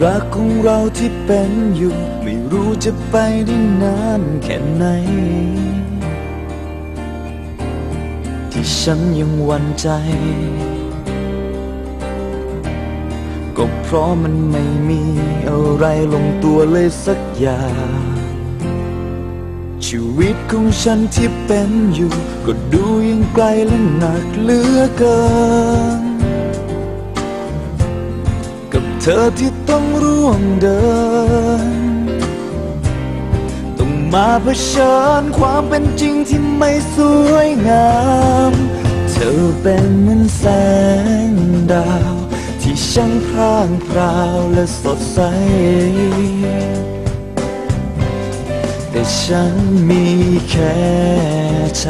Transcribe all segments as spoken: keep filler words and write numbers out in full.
รักของเราที่เป็นอยู่ไม่รู้จะไปได้นานแค่ไหนที่ฉันยังหวั่นใจก็เพราะมันไม่มีอะไรลงตัวเลยสักอย่างชีวิตของฉันที่เป็นอยู่ก็ดูยังไกลและหนักเหลือเกินกับเธอที่ต้องร่วมเดินต้องมาเผชิญความเป็นจริงที่ไม่สวยงามเธอเป็นเหมือนแสงดาวที่ช่างพร่างพราวและสดใสแต่ฉันมีแค่ใจ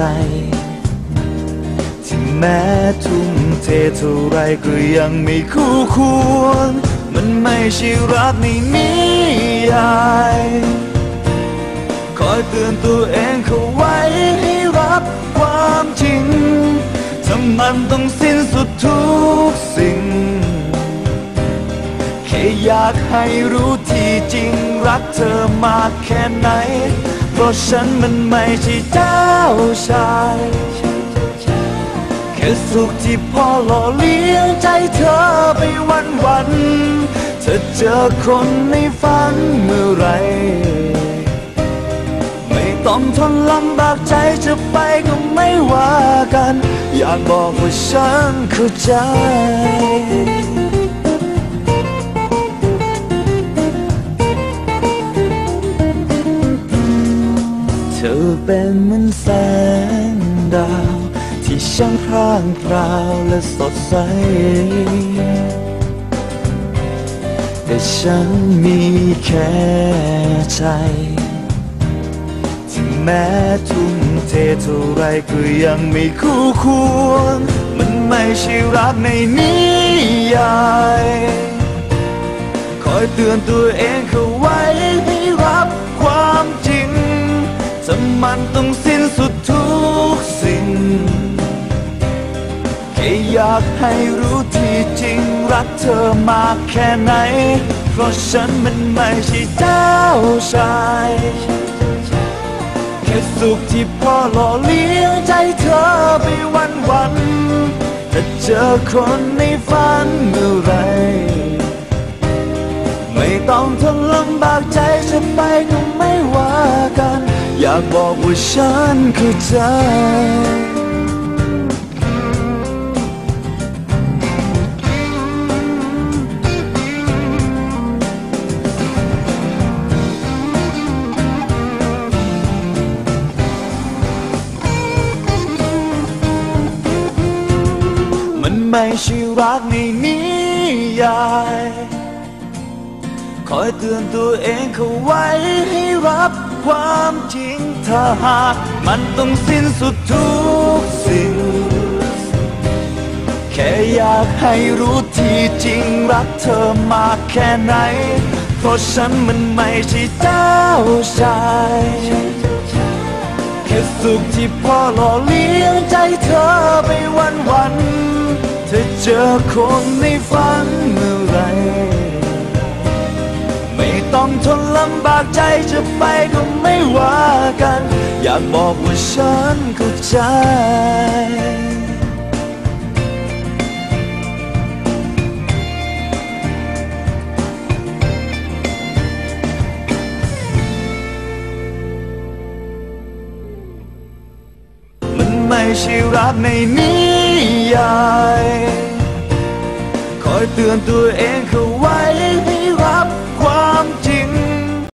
ที่แม้ทุ่มเทเท่าไรก็ยังไม่คู่ควรมันไม่ใช่รักในนิยายคอยเตือนตัวเองเข้าไว้ให้รับความจริงถ้ามันต้องสิ้นสุดทุกสิ่งแค่อยากให้รู้ที่จริงรักเธอมากแค่ไหนเพราะฉันมันไม่ใช่เจ้าชายแค่สุขที่พอหล่อเลี้ยงใจเธอไปวันวันเธอเจอคนในฝันเมื่อไรไม่ต้องทนลำบากใจจะไปก็ไม่ว่ากันอยากบอกว่าฉันเข้าใจเธอเป็นเหมือนแสงดาวที่ช่างพร่างพราวและสดใสแต่ฉันมีแค่ใจที่แม้ทุ่มเทเท่าไรก็ยังไม่คู่ควรมันไม่ใช่รักในนิยายคอยเตือนตัวเองเข้าไว้ให้รับความจริงถ้ามันต้องสิ้นสุดทุกสิ่งแค่อยากให้รู้ที่จริงรักเธอมากแค่ไหนเพราะฉันมันไม่ใช่เจ้าชายแค่สุขที่พอหล่อเลี้ยงใจเธอไปวันวันถ้าเจอคนในฝันเมื่อไรไม่ต้องทนลำบากใจจะไปก็ไม่ว่ากันอยากบอกว่าฉันเข้าใจมันไม่ใช่รักในนิยายคอยเตือนตัวเองเข้าไว้ให้รับความจริงถ้าหากมันต้องสิ้นสุดทุกสิ่งแค่อยากให้รู้ที่จริงรักเธอมากแค่ไหนเพราะฉันมันไม่ใช่เจ้าชายแค่สุขที่พอหล่อเลี้ยงใจเธอไปวันวันเธอเจอคนในฝันเมื่อไรไม่ต้องทนลำบากใจจะไปก็ไม่ว่ากันอยากบอกว่าฉันเข้าใจมันไม่ใช่รักในนิยายคอยเตือนตัวเอ